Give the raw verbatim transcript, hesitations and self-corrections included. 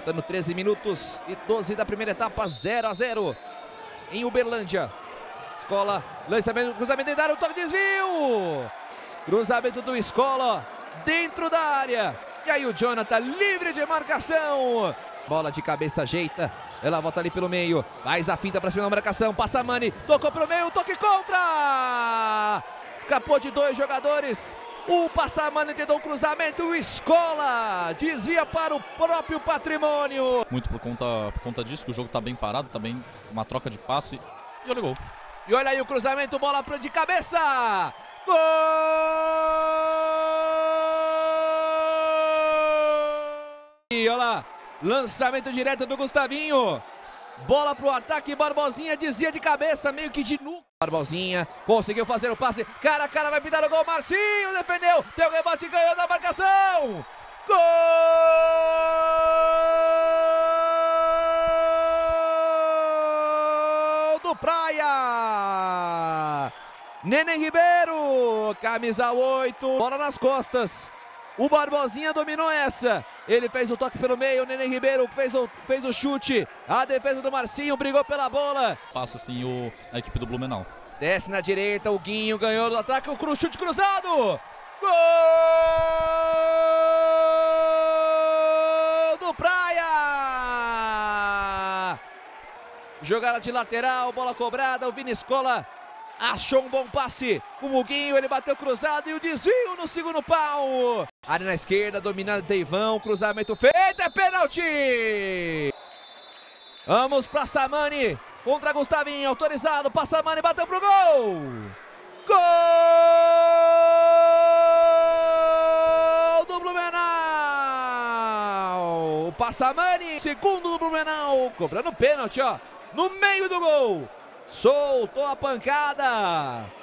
Faltando treze minutos e doze da primeira etapa, zero a zero em Uberlândia. Escola, lançamento, cruzamento dentro da área, o toque de desvio. Cruzamento do Escola dentro da área. E aí o Jonathan livre de marcação. Bola de cabeça ajeita. Ela volta ali pelo meio. Faz a finta para cima da marcação. Passa Mani. Tocou pro meio. Toque contra. Escapou de dois jogadores. O Passamani tentou um cruzamento. O Escola desvia para o próprio Patrimônio. Muito por conta, por conta disso, que o jogo tá bem parado. Tá bem uma troca de passe. E olha o gol. E olha aí o cruzamento. Bola pro de cabeça. Gol! E olha lá. Lançamento direto do Gustavinho. Bola pro ataque, Barbosinha desvia de cabeça, meio que de nuca. Barbosinha conseguiu fazer o passe, cara a cara vai pintar o gol, Marcinho defendeu, tem o rebote e ganhou da marcação. Gol do Praia. Neném Ribeiro, camisa oito, bola nas costas. O Barbosinha dominou essa. Ele fez o toque pelo meio. O Neném Ribeiro fez o, fez o chute. A defesa do Marcinho brigou pela bola. Passa assim o, a equipe do Blumenau. Desce na direita. O Guinho ganhou do ataque. O cru, chute cruzado. Gol do Praia. Jogada de lateral. Bola cobrada. O Vini Escola achou um bom passe com o Guinho, ele bateu cruzado e o desvio no segundo pau. Área na esquerda, dominado Deivão, cruzamento feito, é pênalti! Vamos para Samani, contra Gustavinho, autorizado, Passamani bateu pro gol! Gol do Blumenau! Passamani, segundo do Blumenau, cobrando pênalti, ó, no meio do gol! Soltou a pancada.